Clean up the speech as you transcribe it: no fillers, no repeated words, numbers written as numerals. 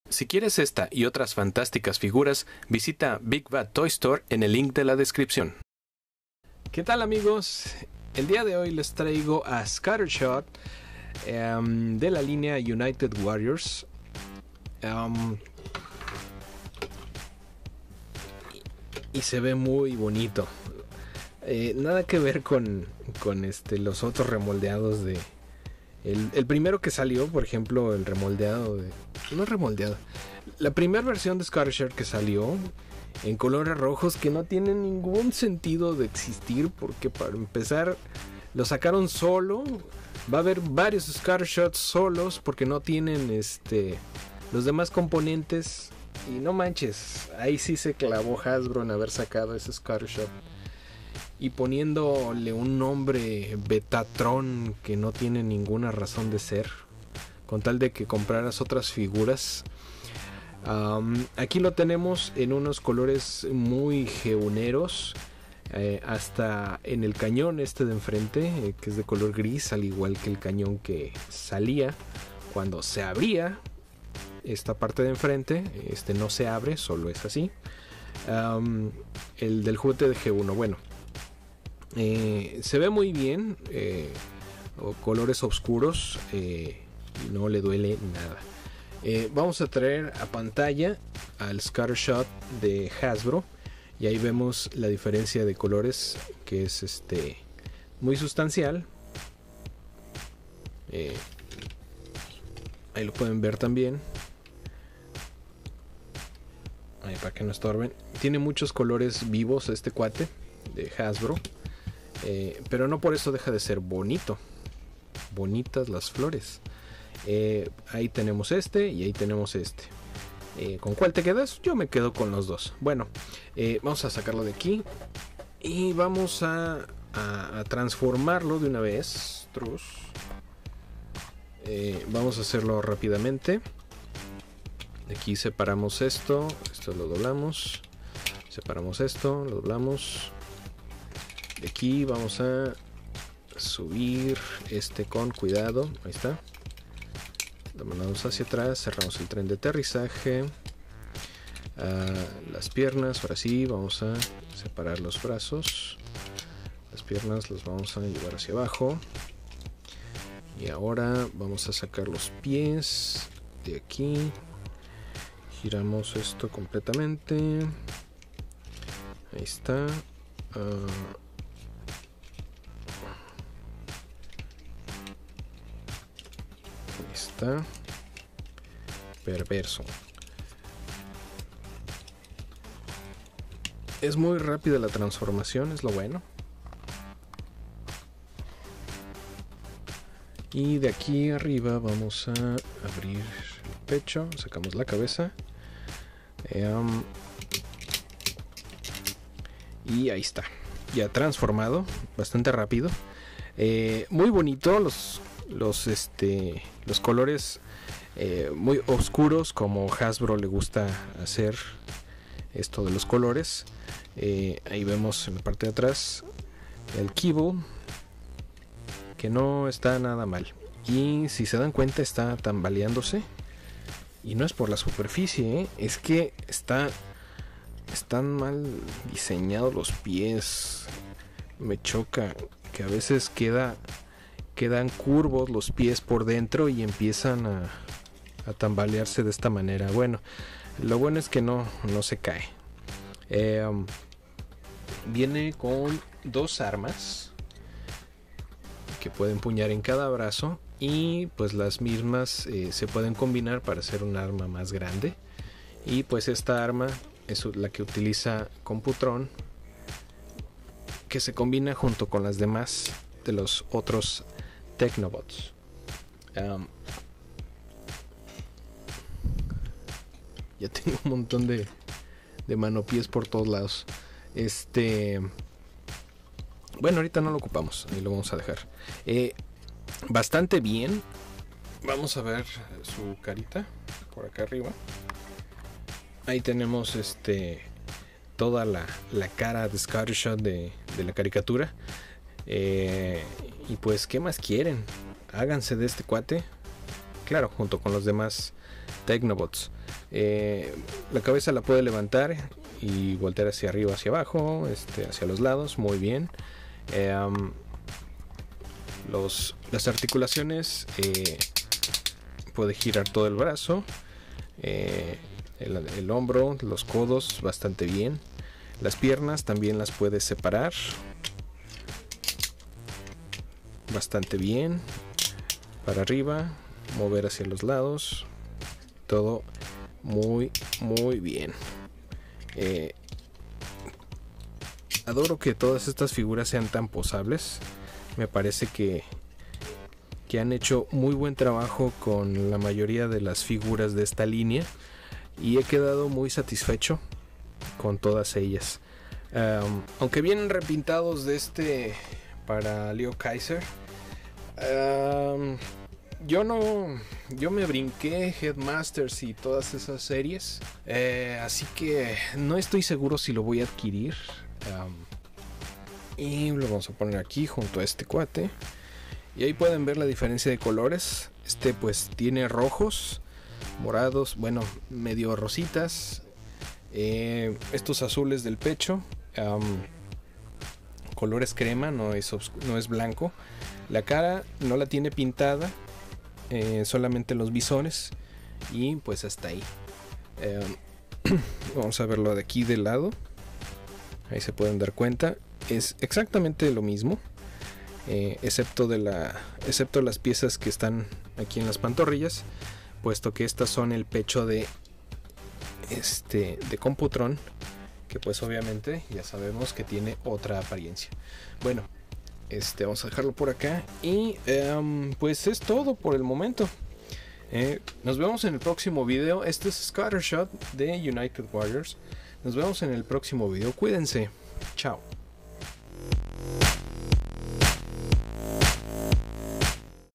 Si quieres esta y otras fantásticas figuras, visita Big Bad Toy Store en el link de la descripción. ¿Qué tal, amigos? El día de hoy les traigo a Scattershot de la línea United Warriors. Y se ve muy bonito. Nada que ver con los otros remoldeados de... El primero que salió, por ejemplo, el remoldeado de... No remoldeado. La primera versión de Scattershot que salió en colores rojos que no tienen ningún sentido de existir, porque para empezar lo sacaron solo. Va a haber varios Scattershots solos porque no tienen los demás componentes. Y no manches, ahí sí se clavó Hasbro en haber sacado ese Scattershot y poniéndole un nombre Betatron que no tiene ninguna razón de ser, con tal de que compraras otras figuras. Aquí lo tenemos en unos colores muy geoneros, hasta en el cañón de enfrente, que es de color gris, al igual que el cañón que salía cuando se abría. Esta parte de enfrente, no se abre, solo es así. El del juguete de G1, bueno, se ve muy bien, colores oscuros, y no le duele nada. Vamos a traer a pantalla al Scattershot de Hasbro y ahí vemos la diferencia de colores, que es muy sustancial. Ahí lo pueden ver también. Ahí, para que no estorben. Tiene muchos colores vivos este cuate de Hasbro, pero no por eso deja de ser bonito. Bonitas las flores. Ahí tenemos y ahí tenemos ¿con cuál te quedas? Yo me quedo con los dos. Bueno, vamos a sacarlo de aquí y vamos a transformarlo de una vez. Vamos a hacerlo rápidamente. De aquí separamos esto lo doblamos, separamos esto, lo doblamos. De aquí vamos a subir con cuidado. Ahí está. Lo mandamos hacia atrás, cerramos el tren de aterrizaje. Las piernas, ahora sí, vamos a separar los brazos. Las piernas los vamos a llevar hacia abajo. Y ahora vamos a sacar los pies de aquí. Giramos esto completamente. Ahí está. Ahí está. Perverso. Es muy rápida la transformación, es lo bueno. Y de aquí arriba vamos a abrir el pecho, sacamos la cabeza. Y ahí está, ya transformado, bastante rápido. Muy bonito los colores, muy oscuros, como Hasbro le gusta hacer esto de los colores. Ahí vemos en la parte de atrás el keyboard, que no está nada mal, y si se dan cuenta está tambaleándose, y no es por la superficie, es que están mal diseñados los pies. Me choca que a veces quedan curvos los pies por dentro y empiezan a tambalearse de esta manera. Bueno, lo bueno es que no se cae. Viene con dos armas que pueden empuñar en cada brazo, y pues las mismas se pueden combinar para hacer un arma más grande. Y pues esta arma es la que utiliza Computron, que se combina junto con las demás de los otros Technobots. Ya tengo un montón de manopies por todos lados. Bueno, ahorita no lo ocupamos, ahí lo vamos a dejar. Bastante bien. Vamos a ver su carita por acá arriba. Ahí tenemos toda la cara de Scattershot de la caricatura. Y pues, ¿qué más quieren? Háganse de este cuate. Claro, junto con los demás Technobots. La cabeza la puede levantar y voltear hacia arriba, hacia abajo, hacia los lados, muy bien. Las articulaciones, puede girar todo el brazo, el hombro, los codos, bastante bien. Las piernas también las puede separar, bastante bien. Para arriba, mover hacia los lados, todo muy bien. Adoro que todas estas figuras sean tan posables. Me parece que han hecho muy buen trabajo con la mayoría de las figuras de esta línea y he quedado muy satisfecho con todas ellas. Aunque vienen repintados para Leo Kaiser, yo me brinqué Headmasters y todas esas series, así que no estoy seguro si lo voy a adquirir. Y lo vamos a poner aquí junto a este cuate. Y ahí pueden ver la diferencia de colores. Pues tiene rojos, morados, bueno, medio rositas. Estos azules del pecho, colores crema, no es blanco. La cara no la tiene pintada, solamente los visones. Y pues hasta ahí. Vamos a verlo de aquí del lado. Ahí se pueden dar cuenta. Es exactamente lo mismo, excepto las piezas que están aquí en las pantorrillas, puesto que estas son el pecho de Computron, que pues obviamente ya sabemos que tiene otra apariencia. Bueno, vamos a dejarlo por acá y pues es todo por el momento. Nos vemos en el próximo video. Este es Scattershot de United Warriors. Nos vemos en el próximo video. Cuídense. Chao.